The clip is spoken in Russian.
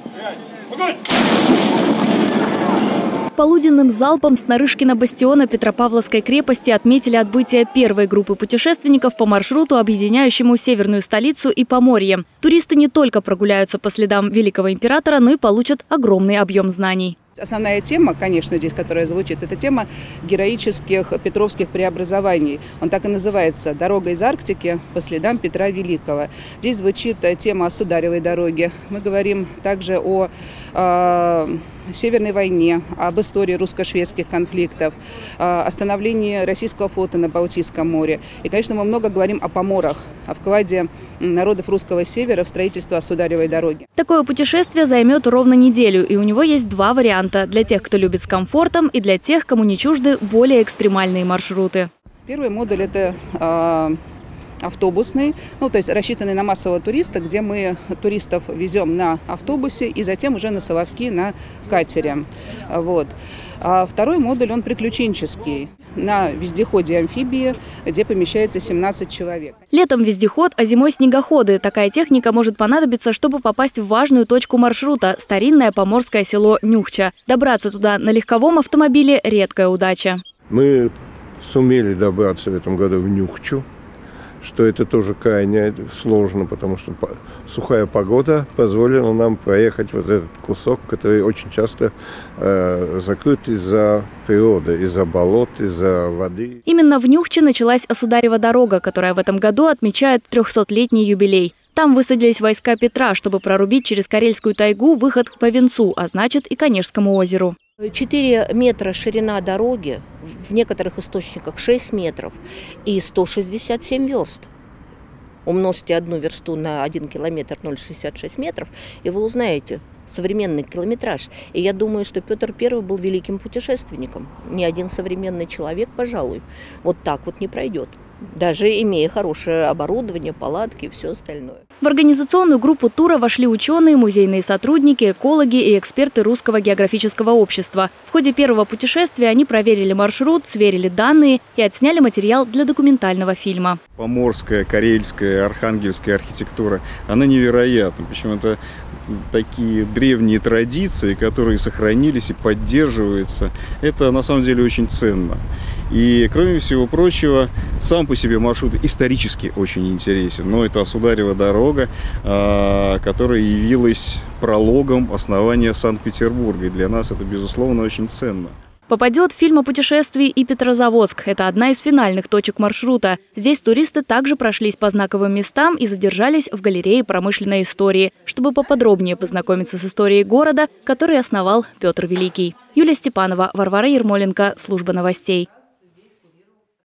Полуденным залпом с Нарышкина бастиона Петропавловской крепости отметили отбытие первой группы путешественников по маршруту, объединяющему северную столицу и Поморье. Туристы не только прогуляются по следам великого императора, но и получат огромный объем знаний. Основная тема, конечно, здесь, которая звучит, это тема героических петровских преобразований. Он так и называется «Дорога из Арктики по следам Петра Великого». Здесь звучит тема о Сударевой дороге. Мы говорим также о Северной войне, об истории русско-шведских конфликтов, о становлении российского флота на Балтийском море. И, конечно, мы много говорим о поморах, о вкладе народов русского севера в строительство Сударевой дороги. Такое путешествие займет ровно неделю, и у него есть два варианта – для тех, кто любит с комфортом, и для тех, кому не чужды более экстремальные маршруты. Первый модуль – это автобусный, то есть рассчитанный на массового туриста, где мы туристов везем на автобусе и затем уже на Соловки на катере. Вот. А второй модуль, он приключенческий, на вездеходе-амфибии, где помещается 17 человек. Летом вездеход, а зимой снегоходы. Такая техника может понадобиться, чтобы попасть в важную точку маршрута – старинное поморское село Нюхча. Добраться туда на легковом автомобиле – редкая удача. Мы сумели добраться в этом году в Нюхчу, что это тоже крайне сложно, потому что сухая погода позволила нам проехать вот этот кусок, который очень часто закрыт из-за природы, из-за болот, из-за воды. Именно в Нюхче началась Сударева дорога, которая в этом году отмечает 300-летний юбилей. Там высадились войска Петра, чтобы прорубить через Карельскую тайгу выход к Повинцу, а значит и Канежскому озеру. 4 метра ширина дороги, в некоторых источниках 6 метров и 167 верст. Умножьте одну версту на 1 километр 0,66 метров, и вы узнаете современный километраж. И я думаю, что Петр I был великим путешественником. Ни один современный человек, пожалуй, вот так вот не пройдет. Даже имея хорошее оборудование, палатки и все остальное. В организационную группу тура вошли ученые, музейные сотрудники, экологи и эксперты Русского географического общества. В ходе первого путешествия они проверили маршрут, сверили данные и отсняли материал для документального фильма. Поморская, карельская, архангельская архитектура, она невероятна. Почему-то такие древние традиции, которые сохранились и поддерживаются, это на самом деле очень ценно. И, кроме всего прочего, сам по себе маршрут исторически очень интересен. Но это Сударева дорога, которая явилась прологом основания Санкт-Петербурга. И для нас это, безусловно, очень ценно. Попадет в фильм о путешествии и Петрозаводск. Это одна из финальных точек маршрута. Здесь туристы также прошлись по знаковым местам и задержались в галерее промышленной истории, чтобы поподробнее познакомиться с историей города, который основал Петр Великий. Юлия Степанова, Варвара Ермоленко, Служба новостей.